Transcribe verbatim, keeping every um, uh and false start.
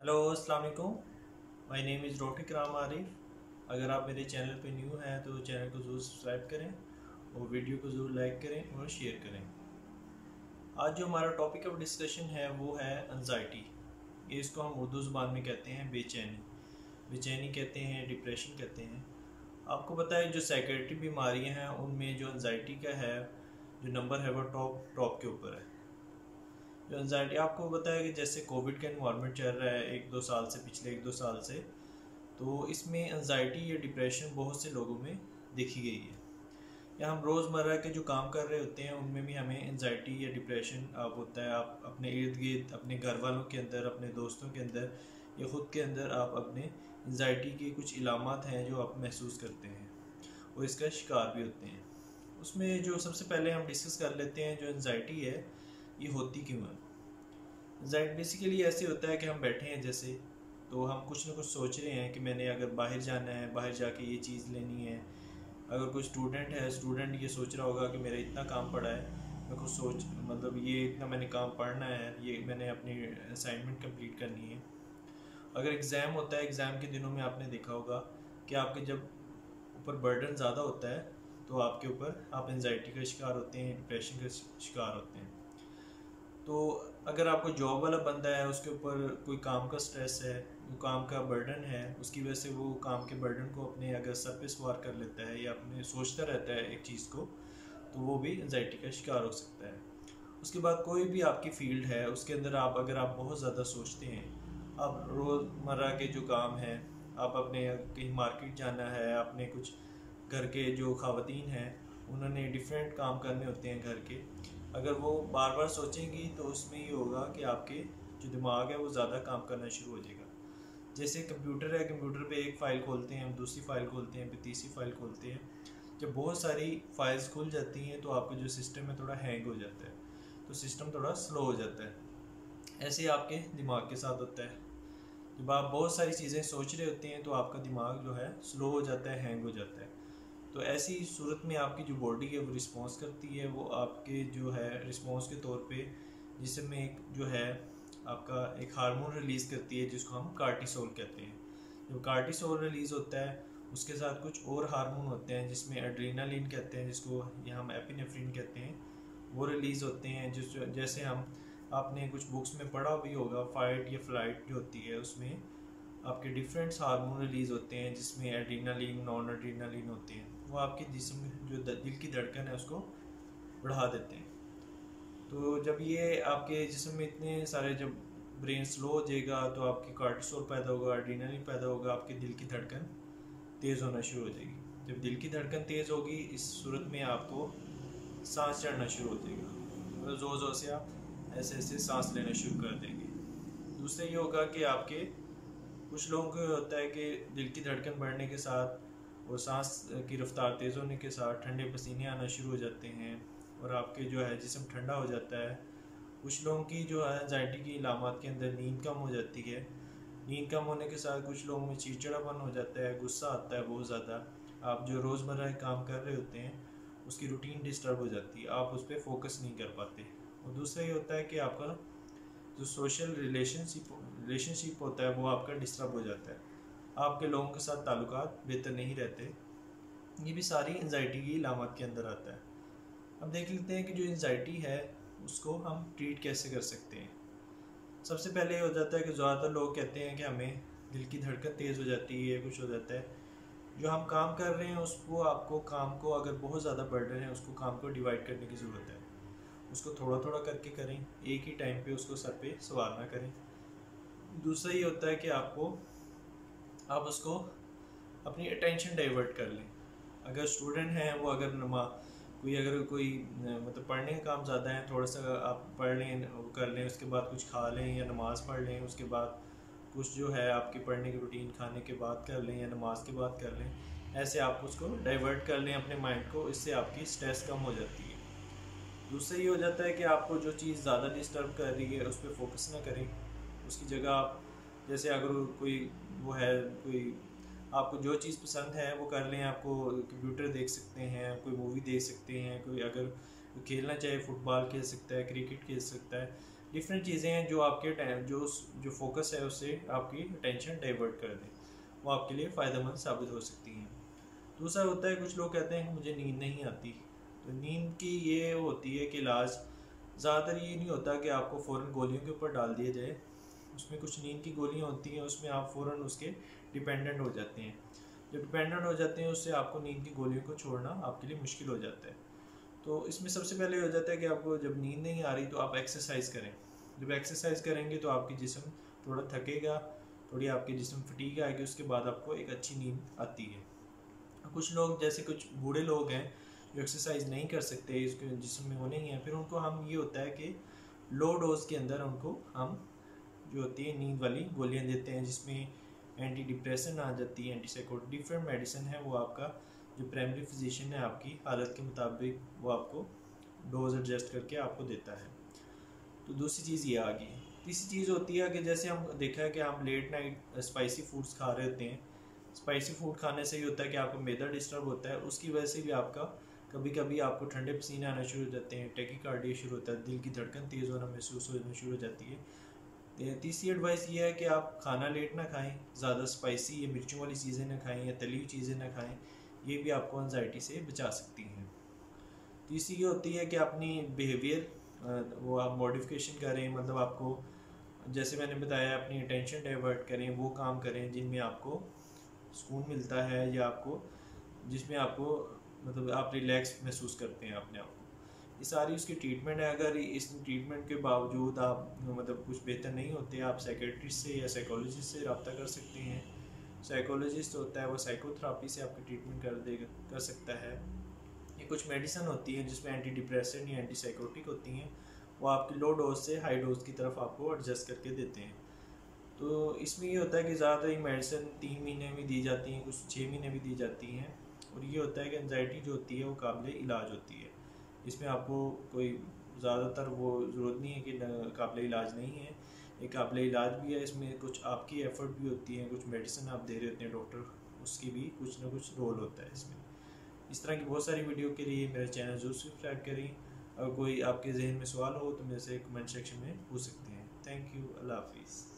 Hello अस्सलाम वालेकुम। My name is Raufiq Ram Arif. अगर आप मेरे चैनल पे न्यू हैं तो चैनल को ज़रूर सब्सक्राइब करें और वीडियो को ज़रूर लाइक करें और शेयर करें। आज जो हमारा टॉपिक ऑफ डिस्कशन है वो है एंजाइटी। ये इसको हम उर्दू ज़ुबान में कहते हैं बेचैनी। बेचैनी कहते हैं, डिप्रेशन कहते हैं। आपको पता है जो साइकेट्रिक बीमारियाँ हैं उनमें जो एंजाइटी का है जो नंबर है वो टॉप टॉप के ऊपर है। जो एंजाइटी आपको पता है कि जैसे कोविड का इन्वायरमेंट चल रहा है एक दो साल से, पिछले एक दो साल से, तो इसमें एंजाइटी या डिप्रेशन बहुत से लोगों में देखी गई है। या हम रोज़मर्रा के जो काम कर रहे होते हैं उनमें भी हमें एंजाइटी या डिप्रेशन आप होता है। आप अपने इर्द गिर्द, अपने घर वालों के अंदर, अपने दोस्तों के अंदर या ख़ुद के अंदर आप अपने एंजाइटी के कुछ इलामात हैं जो आप महसूस करते हैं और इसका शिकार भी होते हैं। उसमें जो सबसे पहले हम डिस्कस कर लेते हैं जो एंजाइटी है ये होती क्यों है। एंजाइटी बेसिकली ऐसे होता है कि हम बैठे हैं जैसे, तो हम कुछ ना कुछ सोच रहे हैं कि मैंने अगर बाहर जाना है, बाहर जाके ये चीज़ लेनी है। अगर कोई स्टूडेंट है, स्टूडेंट ये सोच रहा होगा कि मेरा इतना काम पड़ा है, मैं कुछ सोच मतलब ये इतना मैंने काम पढ़ना है, ये मैंने अपनी असाइनमेंट कंप्लीट करनी है। अगर एग्ज़ाम होता है, एग्ज़ाम के दिनों में आपने देखा होगा कि आपके जब ऊपर बर्डन ज़्यादा होता है तो आपके ऊपर आप एंजाइटी का शिकार होते हैं, डिप्रेशन का शिकार होते हैं। तो अगर आपको जॉब वाला बंदा है, उसके ऊपर कोई काम का स्ट्रेस है, वो काम का बर्डन है, उसकी वजह से वो काम के बर्डन को अपने अगर सर पे सवार कर लेता है या अपने सोचता रहता है एक चीज़ को, तो वो भी एंजाइटी का शिकार हो सकता है। उसके बाद कोई भी आपकी फील्ड है उसके अंदर आप अगर आप बहुत ज़्यादा सोचते हैं, आप रोज़मर्रा के जो काम हैं, आप अपने कहीं मार्केट जाना है, आपने कुछ घर के जो ख़वातीन हैं उन्होंने डिफरेंट काम करने होते हैं घर के, अगर वो बार बार सोचेंगी तो उसमें ये होगा कि आपके जो दिमाग है वो ज़्यादा काम करना शुरू हो जाएगा। जैसे कंप्यूटर है, कंप्यूटर पे एक फ़ाइल खोलते हैं, हम दूसरी फ़ाइल खोलते हैं, फिर तीसरी फ़ाइल खोलते हैं। जब बहुत सारी फाइल्स खुल जाती हैं तो आपका जो सिस्टम है थोड़ा हैंग हो जाता है, तो सिस्टम थोड़ा स्लो हो जाता है। ऐसे आपके दिमाग के साथ होता है। जब आप बहुत सारी चीज़ें सोच रहे होते हैं तो आपका दिमाग जो है स्लो हो जाता है, हैंग हो जाता है। तो ऐसी सूरत में आपकी जो बॉडी है वो रिस्पॉन्स करती है, वो आपके जो है रिस्पॉन्स के तौर पे जिसमें एक जो है आपका एक हार्मोन रिलीज़ करती है जिसको हम कार्टिसोल कहते हैं। जब कार्टिसोल रिलीज़ होता है उसके साथ कुछ और हार्मोन होते हैं जिसमें एड्रेनालिन कहते हैं, जिसको यहाँ हम एपिनेफ्रिन कहते हैं, वो रिलीज़ होते हैं। जिस जैसे हम आपने कुछ बुक्स में पढ़ा भी होगा, फाइट या फ्लाइट जो होती है उसमें आपके डिफरेंट हार्मोन रिलीज़ होते हैं जिसमें एड्रेनालिन, नॉन एड्रेनालिन होते हैं। वो आपके जिस्म जो दिल की धड़कन है उसको बढ़ा देते हैं। तो जब ये आपके जिस्म में इतने सारे, जब ब्रेन स्लो हो जाएगा तो आपकी कार्टिसोल पैदा होगा, एड्रेनालिन पैदा होगा, आपकी दिल की धड़कन तेज़ होना शुरू हो जाएगी। जब दिल की धड़कन तेज़ होगी इस सूरत में आपको सांस चढ़ना शुरू हो जाएगा, मतलब ज़ोर ज़ोर से आप ऐसे ऐसे सांस लेना शुरू कर देंगे। दूसरा ये होगा कि आपके कुछ लोगों को होता है कि दिल की धड़कन बढ़ने के साथ और सांस की रफ्तार तेज़ होने के साथ ठंडे पसीने आना शुरू हो जाते हैं और आपके जो है जिस्म ठंडा हो जाता है। कुछ लोगों की जो है एंजाइटी की इलामात के अंदर नींद कम हो जाती है। नींद कम होने के साथ कुछ लोगों में चिड़चिड़ापन हो जाता है, गुस्सा आता है बहुत ज़्यादा। आप जो रोज़मर्रा के काम कर रहे होते हैं उसकी रूटीन डिस्टर्ब हो जाती है, आप उस पर फोकस नहीं कर पाते। और दूसरा ये होता है कि आपका जो सोशल रिलेशनशिप रिलेशनशिप होता है वो आपका डिस्टर्ब हो जाता है, आपके लोगों के साथ ताल्लुकात बेहतर नहीं रहते। ये भी सारी एंजाइटी की इलामत के अंदर आता है। अब देख लेते हैं कि जो एंजाइटी है उसको हम ट्रीट कैसे कर सकते हैं। सबसे पहले ये हो जाता है कि ज़्यादातर लोग कहते हैं कि हमें दिल की धड़कन तेज़ हो जाती है, कुछ हो जाता है। जो हम काम कर रहे हैं उसको, आपको काम को अगर बहुत ज़्यादा बर्डन है उसको काम को डिवाइड करने की ज़रूरत है। उसको थोड़ा थोड़ा करके करें, एक ही टाइम पे उसको सर पे सवार ना करें। दूसरा ये होता है कि आपको आप उसको अपनी अटेंशन डाइवर्ट कर लें। अगर स्टूडेंट हैं वो अगर नमा कोई अगर कोई मतलब पढ़ने का काम ज़्यादा है, थोड़ा सा आप पढ़ लें, वो कर लें, उसके बाद कुछ खा लें या नमाज़ पढ़ लें, उसके बाद कुछ जो है आपके पढ़ने की रूटीन खाने के बाद कर लें या नमाज के बाद कर लें। ऐसे आप उसको डाइवर्ट कर लें अपने माइंड को, इससे आपकी स्ट्रेस कम हो जाती है। दूसरा ये हो जाता है कि आपको जो चीज़ ज़्यादा डिस्टर्ब कर रही है उस पर फोकस ना करें। उसकी जगह आप जैसे अगर कोई वो है, कोई आपको जो चीज़ पसंद है वो कर लें। आपको कंप्यूटर देख सकते हैं, कोई मूवी देख सकते हैं, कोई अगर खेलना चाहे फुटबॉल खेल सकता है, क्रिकेट खेल सकता है। डिफरेंट चीज़ें हैं जो आपके टाइम जो जो फोकस है उससे आपकी अटेंशन डाइवर्ट कर दें, वो आपके लिए फ़ायदेमंद साबित हो सकती हैं। दूसरा होता है कुछ लोग कहते हैं कि मुझे नींद नहीं आती, तो नींद की ये होती है कि इलाज ज़्यादातर ये नहीं होता कि आपको फ़ौरन गोलियों के ऊपर डाल दिया जाए। उसमें कुछ नींद की गोलियां होती हैं, उसमें आप फ़ौरन उसके डिपेंडेंट हो जाते हैं। जब डिपेंडेंट हो जाते हैं उससे आपको नींद की गोलियों को छोड़ना आपके लिए मुश्किल हो जाता है। तो इसमें सबसे पहले हो जाता है कि आपको जब नींद नहीं आ रही तो आप एक्सरसाइज करें। जब एक्सरसाइज करेंगे तो आपकी जिस्म थोड़ा थकेगा, थोड़ी आपकी जिस्म फटीग आएगी, उसके बाद आपको एक अच्छी नींद आती है। कुछ लोग जैसे कुछ बूढ़े लोग हैं जो एक्सरसाइज नहीं कर सकते, इसके जिस्म में वो नहीं है, फिर उनको हम ये होता है कि लो डोज के अंदर उनको हम जो होती है नींद वाली गोलियां देते हैं, जिसमें एंटी डिप्रेशन आ जाती है, एंटीसाइकोटिक डिफरेंट मेडिसिन है। वो आपका जो प्राइमरी फिजिशियन है आपकी हालत के मुताबिक वो आपको डोज एडजस्ट करके आपको देता है। तो दूसरी चीज़ ये आ गई। तीसरी चीज़ होती है कि जैसे हम देखा है कि हम लेट नाइट स्पाइसी फूड्स खा रहे होते हैं। स्पाइसी फूड खाने से ही होता है कि आपका मैदा डिस्टर्ब होता है, उसकी वजह से भी आपका कभी कभी आपको ठंडे पसीने आना शुरू हो जाते हैं, टेकीकार्डिया शुरू होता है, दिल की धड़कन तेज़ होना महसूस होना शुरू हो जाती है। तीसरी एडवाइस ये है कि आप खाना लेट ना खाएं, ज़्यादा स्पाइसी या मिर्चों वाली चीज़ें ना खाएं या तली हुई चीज़ें ना खाएं, ये भी आपको एंजाइटी से बचा सकती हैं। तीसरी ये होती है कि अपनी बिहेवियर वो आप मॉडिफिकेशन करें, मतलब आपको जैसे मैंने बताया अपनी अटेंशन डाइवर्ट करें, वो काम करें जिनमें आपको सुकून मिलता है या आपको जिसमें आपको मतलब आप रिलैक्स महसूस करते हैं अपने आप को। ये सारी उसकी ट्रीटमेंट है। अगर इस ट्रीटमेंट के बावजूद आप मतलब कुछ बेहतर नहीं होते, आप साइकेट्रिस्ट से या साइकोलॉजिस्ट से रब्ता कर सकते हैं। साइकोलॉजिस्ट होता है वो साइकोथेरापी से आपकी ट्रीटमेंट कर देगा कर सकता है। ये कुछ मेडिसिन होती हैं जिसमें एंटी डिप्रेसेंट या एंटी साइकोटिक होती हैं, वो आपकी लो डोज से हाई डोज की तरफ आपको एडजस्ट करके देते हैं। तो इसमें ये होता है कि ज़्यादातर ये मेडिसिन तीन महीने में दी जाती हैं, कुछ छः महीने भी दी जाती हैं। और ये होता है कि एंजाइटी जो होती है वो काबिल इलाज होती है, इसमें आपको कोई ज़्यादातर वो ज़रूरत नहीं है कि काबिल इलाज नहीं है, ये काबिल इलाज भी है। इसमें कुछ आपकी एफ़र्ट भी होती है, कुछ मेडिसिन आप दे रहे होते हैं डॉक्टर, उसकी भी कुछ ना कुछ रोल होता है इसमें। इस तरह की बहुत सारी वीडियो के लिए मेरा चैनल ज़रूर सब्सक्राइब करें। अगर कोई आपके जहन में सवाल हो तो मेरे से कमेंट सेक्शन में पूछ सकते हैं। थैंक यू, अल्लाह हाफिज़।